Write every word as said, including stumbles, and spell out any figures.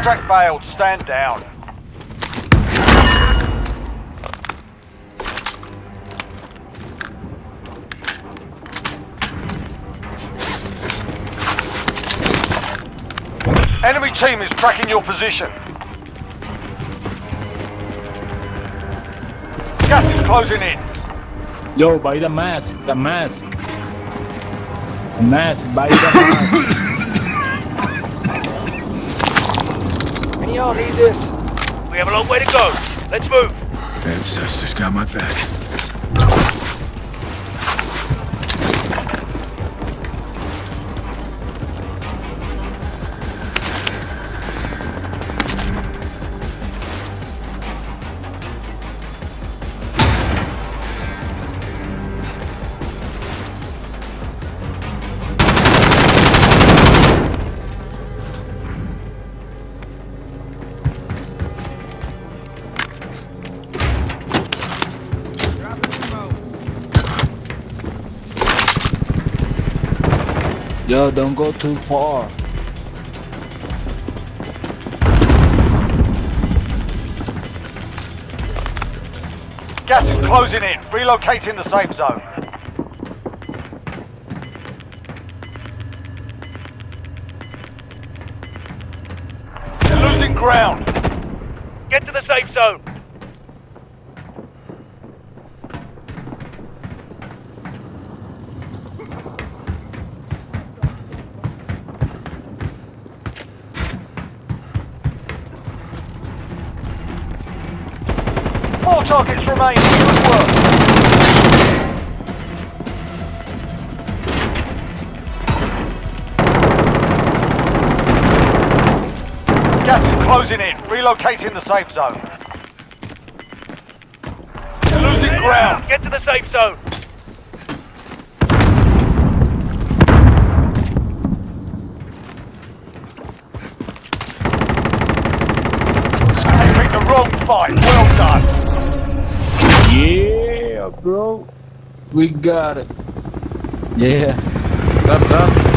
Contract failed. Stand down. Enemy team is tracking your position. Gas is closing in. Yo, buy the mask, the mask. The mask, buy the mask. Any of y'all need this? We have a long way to go. Let's move. Ancestors got my back. Yo, don't go too far. Gas is closing in. Relocating the safe zone. You're losing ground. Get to the safe zone. Four targets remain. Good work. Gas is closing in. Relocating the safe zone. You're losing ground. Get to the safe zone. You picked the wrong fight. Well done. Yeah, bro. We got it. Yeah. Up, up.